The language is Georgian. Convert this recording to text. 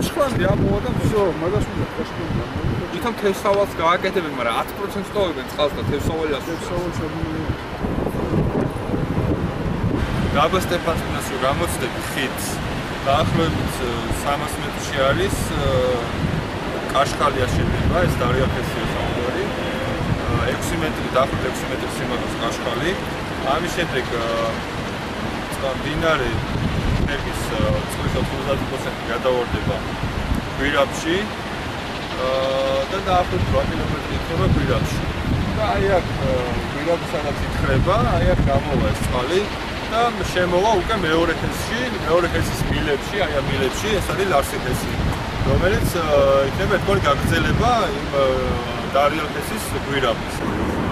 ჭაჭხლამდე ამოვა და всё, მაგას უნდა ჭაჭხლამდე ამოვა. ვითომ თევსავალს გააკეთებენ, მაგრამ 10% ტოვებენ წყალს და თევსავალი თევსავალს ამოვა. გაბა სტეფანწმინას რო გამოცდები ხიდს დაახლოებით 300 მეტრში არის კაშხალია შედება, ეს დარიაფესია საუბარი. 6 მეტრი დაახლოებით 6 მეტრი სიმაღლის კაშხალი. ამის შემდეგ მდინარე ნერგის წყლის 90% გადავარდება გვირაბში და დაახლოებით 8 კილომეტრი იქნება გვირაბში. და აი აქ გვირაბი სადაც იხრება, აი აქ გამოვა ეს წყალი და შემოვა უკვე მეორე ხესში, მეორე ხესის მილებში, აი ამ მილებში ეს არის ლარსი ხესი, რომელიც იქნება ერთგვარი გაგრძელება იმ დარიალ ხესის გვირაბის.